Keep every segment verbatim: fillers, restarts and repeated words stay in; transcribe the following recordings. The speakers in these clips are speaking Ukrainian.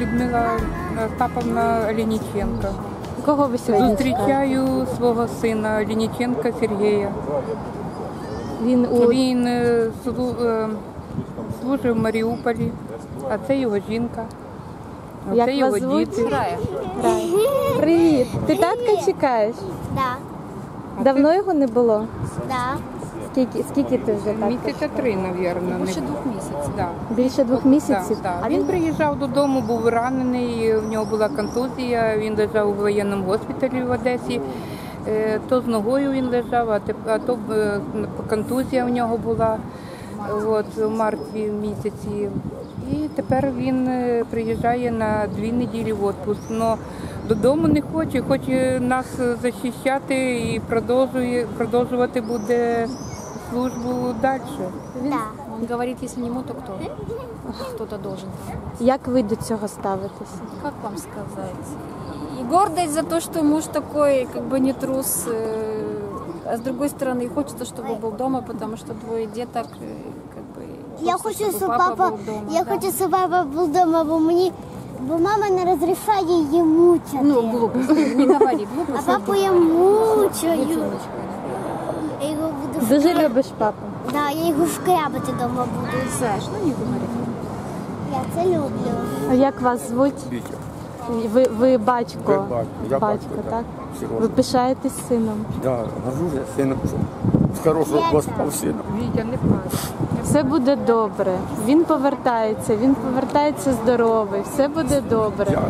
Людмила Остаповна Лініченко. Кого ви сьогодні Зустрічаю свого сина Лініченка Сергія. Він, у... Він е, слу- е, служив в Маріуполі, а це його жінка. А Як це його вас звуть? діти. Рая. Привіт. Ти татка чекаєш? Да, Давно його не було? да. Скільки, скільки ти вже татка? Місяця три, мабуть. Більше двох місяців. Да. Більше двох місяців? Да, да. Він приїжджав додому, був ранений, в нього була контузія, він лежав у воєнному госпіталі в Одесі. Е, То з ногою він лежав, а теп- а то е, контузія в нього була от, в марті місяці. І тепер він е, приїжджає на дві неділі в відпуск. Но додому не хоче, хоче нас захищати і продовжує, продовжувати буде службу далі. Да. Он говорит, если не ему, то кто? Кто-то должен. Як ви до цього ставитеся? Как вам сказать? И гордость за то, что муж такой, как бы не трус. э, А с другой стороны, и хочется, чтобы был дома, потому что двое деток, э, как бы... Я хочется, хочу, чтобы щоб папа, был дома. я да. хочу, щоб папа був вдома, бо мені, бо мама не розрішає її мучити. Ну, глупость, не говори, А глупость. папу я мучаю. Бутылочкой. Я його буду Дуже шкрябати. любиш папу? Да, я його шкрябати вдома буду. Саш, ну не говори. Я це люблю. А як вас звуть? Вітя. Ви, ви батько? Ви батько. Я батько, так? так. Серйозно. Ви пишаєтесь сином? Да, горжуся сином, що з хорошого Господа сином. Вітя, не плач. Все буде добре. Він повертається, він повертається здоровий. Все буде добре. Я,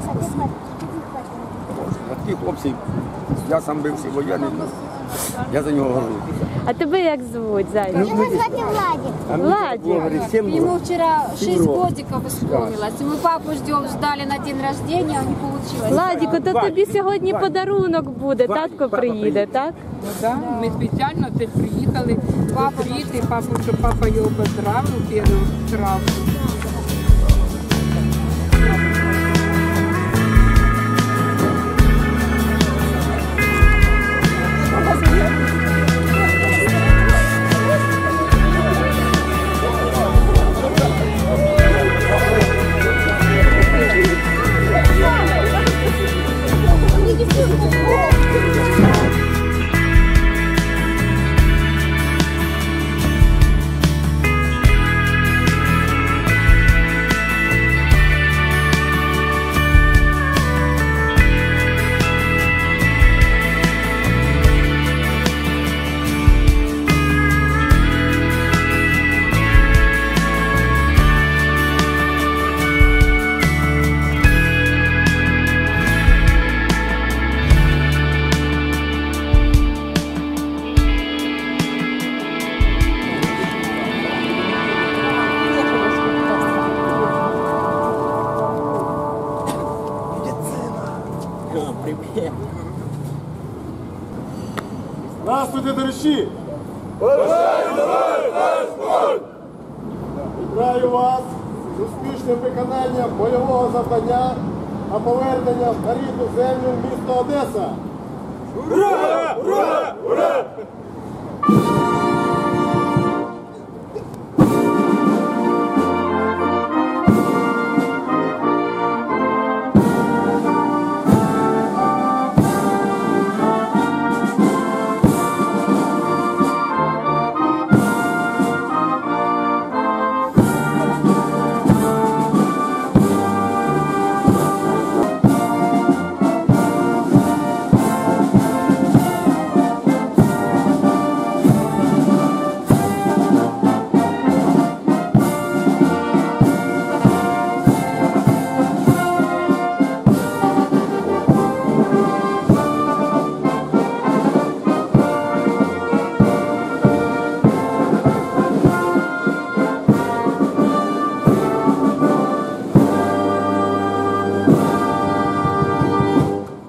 такі хлопці, я сам бивший воєнний, я за нього горжуся. А тебе як звуть, Зайчик? Його звати Владик. А мені Владик. так говорить, сім Ему років. вчера шесть Сидро. годиков исполнилось. И мы папу ждем, ждали на день рождения, а не получилось. Владіку, то тобі сьогодні Владик. подарунок буде. Владик, Татко папа приїде, приїде. так? Ну, да. Ми спеціально це приїхали зустріти папу, щоб папа його поздравив першу травму. Здравствуйте, товариші! Вітаю вас з успішним виконанням бойового завдання на повернення на рідну землю в місто Одеса! Ура! Ура! Ура!